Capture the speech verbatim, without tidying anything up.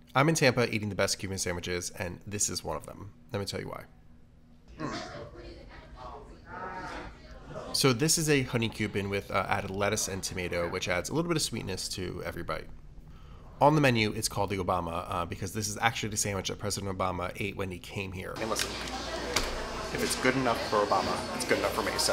I'm in Tampa eating the best Cuban sandwiches, and this is one of them. Let me tell you why. Mm. So this is a honey Cuban with uh, added lettuce and tomato, which adds a little bit of sweetness to every bite. On the menu, it's called the Obama uh, because this is actually the sandwich that President Obama ate when he came here. And listen, if it's good enough for Obama, it's good enough for me. So